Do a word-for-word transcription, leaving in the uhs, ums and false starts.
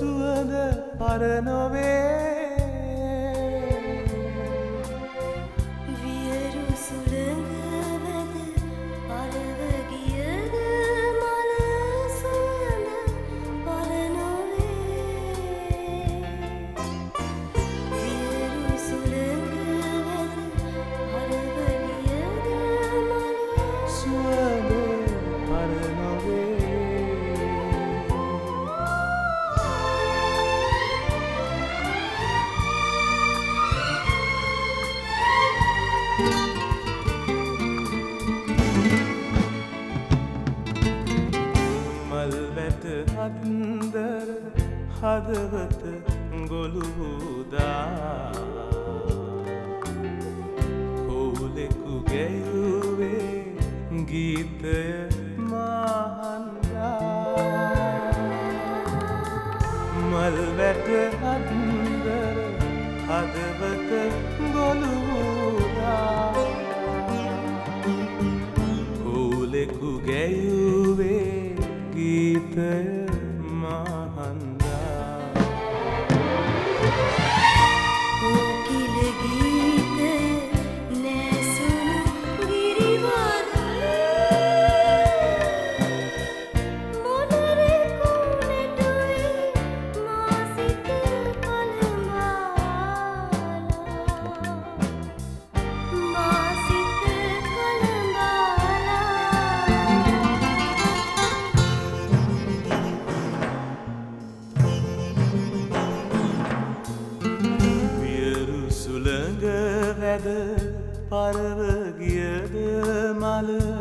සුවඳ පර නොවේ වියරු සුළඟ වැද පරව ගියද මල සුවඳ පර නොවේ වියරු සුළඟ වැද පරව ගියද මල සුවඳ පර නොවේ මල්වැට අන්දර හදවත ගොළුදා හෝලෙකු ගැයුවේ ගීතය මහන්දා මල්වැට අන්දර හදවත ගොළුදා හෝලෙකු ගැයුවේ ගීතය මහන්දා කොකිල ගීතය නැසුණු ගිරිවර මොනරෙකු නැටුවේ මා සිත කලඹාලා මා සිත කලඹාලා වියරු සුළඟ වැද පරව ගියද මල